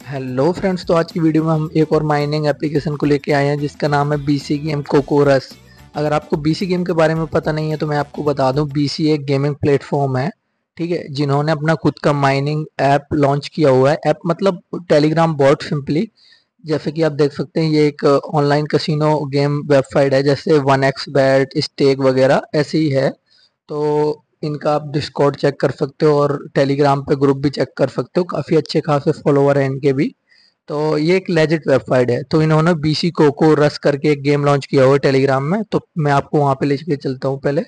Hello friends, तो आज की वीडियो में हम एक और माइनिंग एप्लीकेशन को लेके आए हैं जिसका नाम है बीसी गेम कोकोरस। अगर आपको बीसी गेम के बारे में पता नहीं है तो मैं आपको बता दूं, बीसी एक गेमिंग प्लेटफॉर्म है, ठीक है, जिन्होंने अपना खुद का माइनिंग ऐप लॉन्च किया हुआ है। ऐप मतलब टेलीग्राम बॉट सिंपली। जैसे कि आप देख सकते हैं, ये एक ऑनलाइन कसिनो गेम वेबसाइट है, जैसे 1x बैट, स्टेक वगैरह ऐसे ही है। तो इनका आप डिस्कॉर्ड चेक कर सकते हो और टेलीग्राम पे ग्रुप भी चेक कर सकते हो, काफ़ी अच्छे खासे फॉलोवर हैं इनके भी। तो ये एक लेजिट वेबसाइट है। तो इन्होंने बीसी कोको रस करके एक गेम लॉन्च किया हुआ है टेलीग्राम में, तो मैं आपको वहाँ पे लेके चलता हूँ पहले।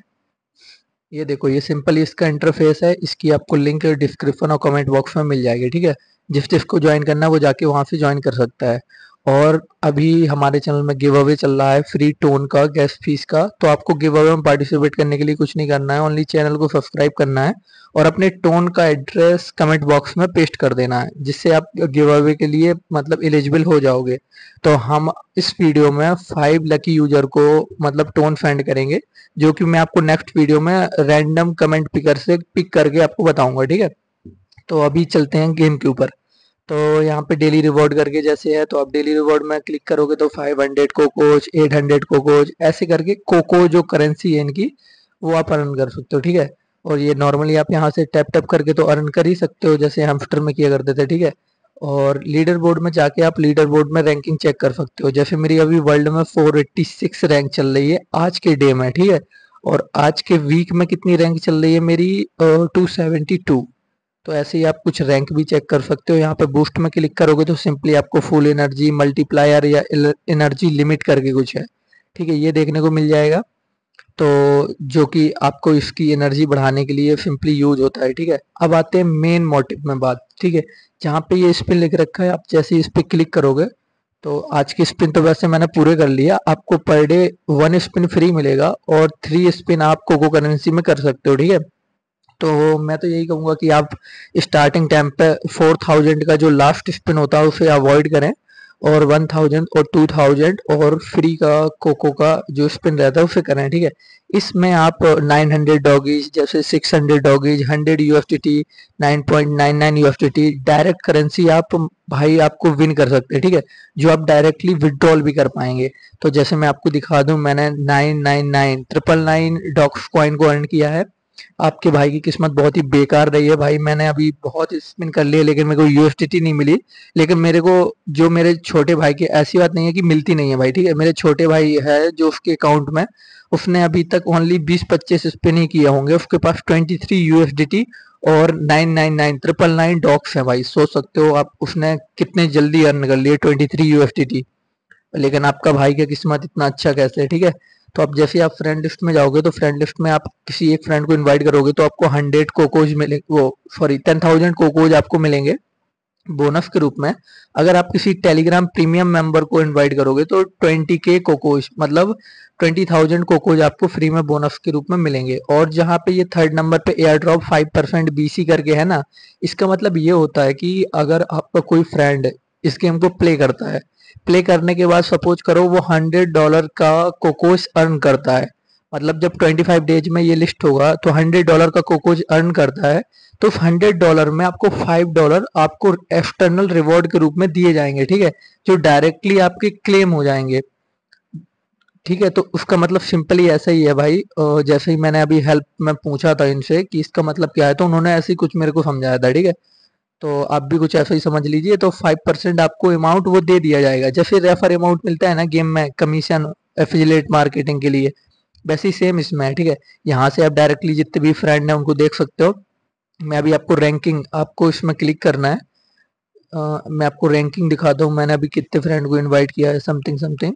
ये देखो, ये सिंपली इसका इंटरफेस है। इसकी आपको लिंक डिस्क्रिप्शन और कमेंट बॉक्स में मिल जाएगी, ठीक है। जिसको ज्वाइन करना है वो जाके वहाँ से ज्वाइन कर सकता है। और अभी हमारे चैनल में गिव अवे चल रहा है फ्री टोन का, गेस्ट फीस का। तो आपको गिव अवे में पार्टिसिपेट करने के लिए कुछ नहीं करना है, ओनली चैनल को सब्सक्राइब करना है और अपने टोन का एड्रेस कमेंट बॉक्स में पेस्ट कर देना है, जिससे आप गिव अवे के लिए मतलब एलिजिबल हो जाओगे। तो हम इस वीडियो में 5 लकी यूजर को मतलब टोन सेंड करेंगे, जो कि मैं आपको नेक्स्ट वीडियो में रैंडम कमेंट पिकर से पिक करके आपको बताऊंगा, ठीक है। तो अभी चलते हैं गेम के ऊपर। तो यहाँ पे डेली रिवॉर्ड करके जैसे है, तो आप डेली रिवॉर्ड में क्लिक करोगे तो 500 कोकोज, 800 कोकोज, ऐसे करके कोको जो करेंसी है इनकी, वो आप अर्न कर सकते हो, ठीक है। और ये नॉर्मली आप यहाँ से टैप टैप करके तो अर्न कर ही सकते हो, जैसे हैमस्टर में किया करते थे, ठीक है। और लीडर बोर्ड में जाके आप लीडर बोर्ड में रैंकिंग चेक कर सकते हो। जैसे मेरी अभी वर्ल्ड में 486 रैंक चल रही है आज के डे में, ठीक है। और आज के वीक में कितनी रैंक चल रही है मेरी, 272। तो ऐसे ही आप कुछ रैंक भी चेक कर सकते हो। यहाँ पे बूस्ट में क्लिक करोगे तो सिंपली आपको फुल एनर्जी मल्टीप्लायर या एनर्जी लिमिट करके कुछ है, ठीक है, ये देखने को मिल जाएगा। तो जो कि आपको इसकी एनर्जी बढ़ाने के लिए सिंपली यूज होता है, ठीक है। अब आते हैं मेन मोटिव में बात, ठीक है। जहाँ पे ये स्पिन लिख रखा है, आप जैसे इस पे क्लिक करोगे तो आज की स्पिन तो वैसे मैंने पूरे कर लिया। आपको पर डे 1 स्पिन फ्री मिलेगा और 3 स्पिन आप कोको करेंसी में कर सकते हो, ठीक है। तो मैं तो यही कहूँगा कि आप स्टार्टिंग टाइम पे 4000 का जो लास्ट स्पिन होता है उसे अवॉइड करें, और 1000 और 2000 और फ्री का कोको का जो स्पिन रहता है उसे करें, ठीक है। इसमें आप 900 डॉगीज, जैसे 600 doggies, 100 USDT, 9.99 USDT direct currency आप भाई आपको विन कर सकते हैं, ठीक है, जो आप डायरेक्टली विड्रॉल भी कर पाएंगे। तो जैसे मैं आपको दिखा दूं, मैंने 999 डॉक्स कॉइन को अर्न किया है। आपके भाई की किस्मत बहुत ही बेकार रही है भाई, मैंने अभी बहुत स्पिन कर लिए लेकिन मेरे को यूएसडीटी नहीं मिली। लेकिन मेरे को, जो मेरे छोटे भाई की, ऐसी बात नहीं है कि मिलती नहीं है भाई, ठीक है, मेरे छोटे भाई है जो उसके अकाउंट में, उसने अभी तक ओनली 20-25 स्पिन ही किए होंगे, उसके पास 23 यूएसडीटी और 999 डॉक्स है भाई। सोच सकते हो आप उसने कितने जल्दी अर्न कर लिए 23 यूएसडीटी। लेकिन आपका भाई का किस्मत इतना अच्छा कैसे है, ठीक है। तो अब जैसे आप फ्रेंड लिस्ट में जाओगे तो फ्रेंड लिस्ट में आप किसी एक फ्रेंड को इनवाइट करोगे तो आपको 100 कोकोज मिले, वो सॉरी 10,000 कोकोज आपको मिलेंगे बोनस के रूप में। अगर आप किसी टेलीग्राम प्रीमियम मेंबर को इनवाइट करोगे तो 20K कोकोज मतलब 20,000 कोकोज आपको फ्री में बोनस के रूप में मिलेंगे। और जहाँ पे ये थर्ड नंबर पे एयर ड्रॉप 5% बीसी करके है ना, इसका मतलब ये होता है कि अगर आपका कोई फ्रेंड इस गेम को प्ले करता है, प्ले करने के बाद सपोज करो वो $100 का कोकोज अर्न करता है, मतलब जब 25 डेज में ये लिस्ट होगा तो $100 का कोकोज अर्न करता है, तो $100 में आपको $5 आपको एक्सटर्नल रिवॉर्ड के रूप में दिए जाएंगे, ठीक है, जो डायरेक्टली आपके क्लेम हो जाएंगे, ठीक है। तो उसका मतलब सिंपली ऐसा ही है भाई। जैसे ही मैंने अभी हेल्प में पूछा था इनसे कि इसका मतलब क्या है, तो उन्होंने ऐसे ही कुछ मेरे को समझाया था, ठीक है। तो आप भी कुछ ऐसा ही समझ लीजिए। तो 5% आपको अमाउंट वो दे दिया जाएगा, जैसे रेफर अमाउंट मिलता है ना गेम में कमीशन एफिलिएट मार्केटिंग के लिए, वैसे ही सेम इसमें है, ठीक है। यहाँ से आप डायरेक्टली जितने भी फ्रेंड हैं उनको देख सकते हो। मैं अभी आपको रैंकिंग, आपको इसमें क्लिक करना है। मैं आपको रैंकिंग दिखाता हूँ, मैंने अभी कितने फ्रेंड को इनवाइट किया है, समथिंग समथिंग।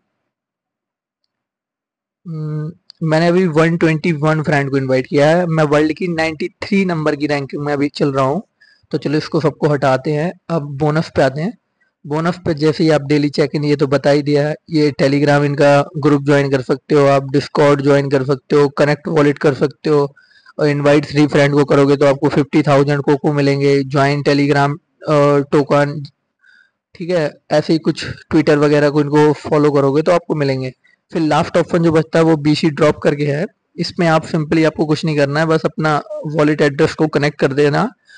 मैंने अभी 121 फ्रेंड को इनवाइट किया है। मैं वर्ल्ड की 93 नंबर की रैंकिंग में अभी चल रहा हूँ। तो चलो इसको सबको हटाते हैं, अब बोनस पे आते हैं। बोनस पे जैसे ही आप डेली चेक इन, ये तो बता ही दिया है। ये टेलीग्राम इनका ग्रुप ज्वाइन कर सकते हो, आप डिस्कॉर्ड ज्वाइन कर सकते हो, कनेक्ट वॉलेट कर सकते हो, और इनवाइट 3 फ्रेंड को करोगे तो आपको 50,000 कोको मिलेंगे, ज्वाइन टेलीग्राम टोकन, ठीक है। ऐसे ही कुछ ट्विटर वगैरह को इनको फॉलो करोगे तो आपको मिलेंगे। फिर लास्ट ऑप्शन जो बचता है वो बीसी ड्रॉप करके है। इसमें आप सिंपली, आपको कुछ नहीं करना है, बस अपना वॉलेट एड्रेस को कनेक्ट कर देना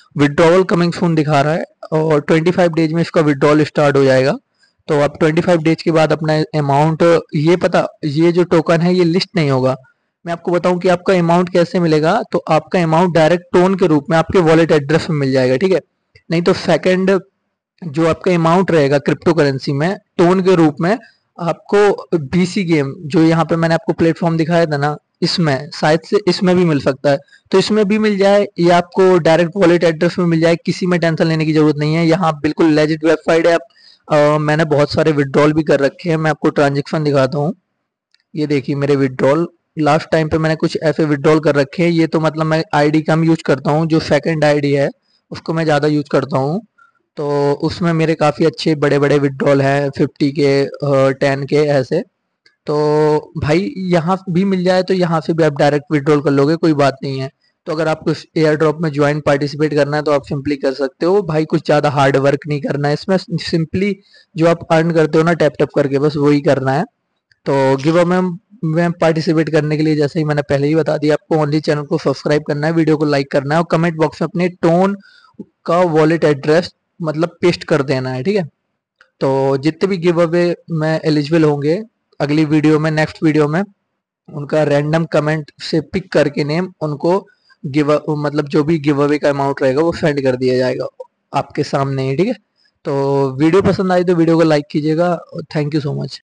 विड्रॉवल कमिंग सून दिखा रहा है और 25 डेज में इसका विड्रॉल स्टार्ट हो जाएगा। तो आप 25 डेज के बाद अपना अमाउंट, ये जो टोकन है ये लिस्ट नहीं होगा। मैं आपको बताऊं कि आपका अमाउंट कैसे मिलेगा। तो आपका अमाउंट डायरेक्ट टोन के रूप में आपके वॉलेट एड्रेस में मिल जाएगा, ठीक है। नहीं तो सेकंड जो आपका अमाउंट रहेगा क्रिप्टो करेंसी में टोन के रूप में आपको बीसी गेम, जो यहाँ पे मैंने आपको प्लेटफॉर्म दिखाया था ना, इसमें शायद से इसमें भी मिल सकता है। तो इसमें भी मिल जाए या आपको डायरेक्ट वॉलेट एड्रेस में मिल जाए, किसी में टेंशन लेने की जरूरत नहीं है। यहाँ बिल्कुल लेजिट वेबसाइट है। आप मैंने बहुत सारे विड्रॉल भी कर रखे हैं। मैं आपको ट्रांजेक्शन दिखाता हूँ। ये देखिए मेरे विड्रॉल, लास्ट टाइम पे मैंने कुछ ऐसे विड्रॉल कर रखे हैं। ये तो मतलब मैं आईडी कम यूज करता हूँ, जो सेकंड आईडी है उसको मैं ज़्यादा यूज करता हूँ। तो उसमें मेरे काफ़ी अच्छे बड़े बड़े विड्रॉल हैं, 50 के 10 के ऐसे। तो भाई यहाँ भी मिल जाए तो यहाँ से भी आप डायरेक्ट विड्रॉल कर लोगे, कोई बात नहीं है। तो अगर आपको एयर ड्रॉप में ज्वाइन पार्टिसिपेट करना है तो आप सिंपली कर सकते हो भाई। कुछ ज़्यादा हार्ड वर्क नहीं करना है इसमें, सिंपली जो आप अर्न करते हो ना टैप टैप करके, बस वही करना है। तो गिव अवे में पार्टिसिपेट करने के लिए जैसे ही मैंने पहले ही बता दिया, आपको ओनली चैनल को सब्सक्राइब करना है, वीडियो को लाइक करना है और कमेंट बॉक्स में अपने टोन का वॉलेट एड्रेस मतलब पेस्ट कर देना है, ठीक है। तो जितने भी गिव अवे में एलिजिबल होंगे अगली वीडियो में, नेक्स्ट वीडियो में, उनका रैंडम कमेंट से पिक करके नेम उनको गिव मतलब जो भी गिव अवे का अमाउंट रहेगा वो सेंड कर दिया जाएगा आपके सामने ही, ठीक है। तो वीडियो पसंद आई तो वीडियो को लाइक कीजिएगा। Thank you so much.